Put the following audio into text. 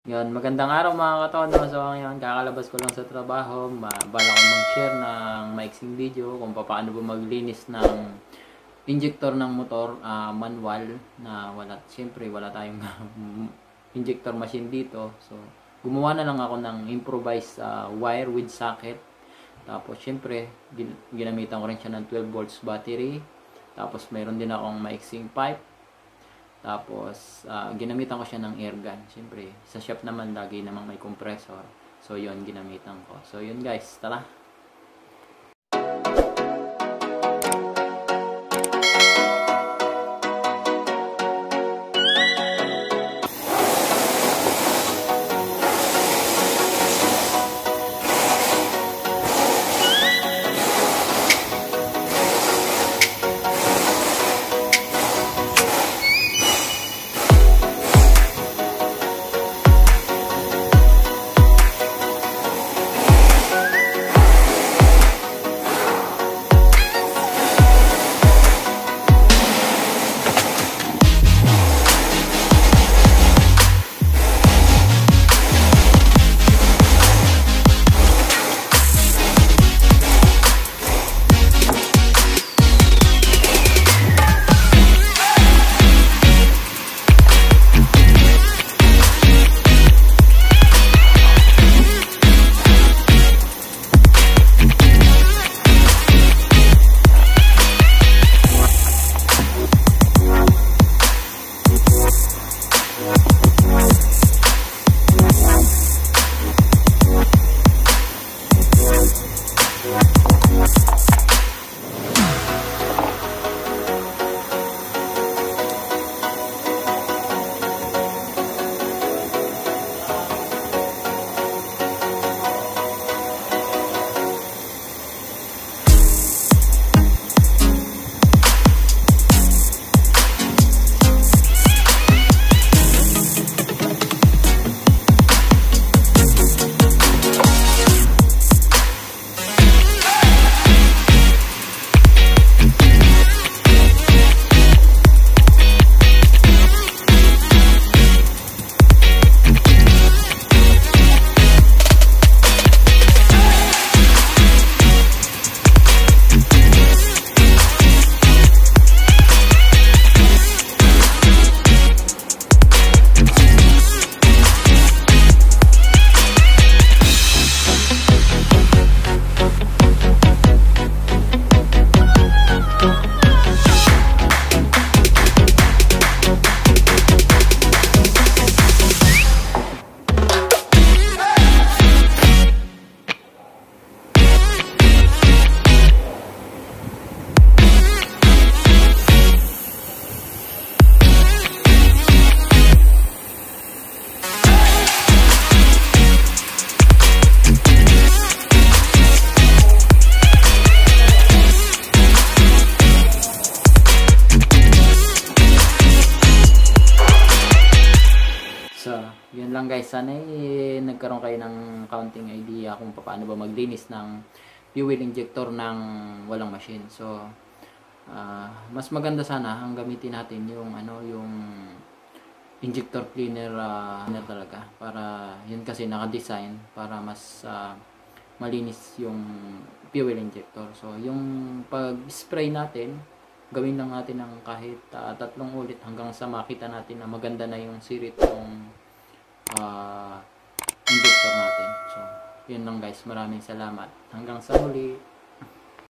Yun, magandang araw mga katono. So ngayon, kakalabas ko lang sa trabaho. Bala ko mag-share ng maiksing video kung paano ba maglinis ng injector ng motor, manual na wala tayong injector machine dito. So gumawa na lang ako ng improvise wire with socket. Tapos syempre, ginamitan ko rin siya ng 12 volts battery. Tapos mayroon din akong maiksing pipe. Tapos, ginamitan ko siya ng air gun. Siyempre, sa shop naman, lagi namang may compressor. So, yun, ginamitan ko. So, yun guys, tara! Yun lang guys, sana nagkaroon kayo ng counting idea kung paano ba maglinis ng fuel injector ng walang machine. So, mas maganda sana ang gamitin natin yung yung injector cleaner talaga, para yun kasi naka-design para mas malinis yung fuel injector. So, yung pag-spray natin, gawin lang natin ng kahit 3 ulit hanggang sa makita natin na maganda na yung sirit ng injector natin. So, yun lang guys. Maraming salamat. Hanggang sa muli.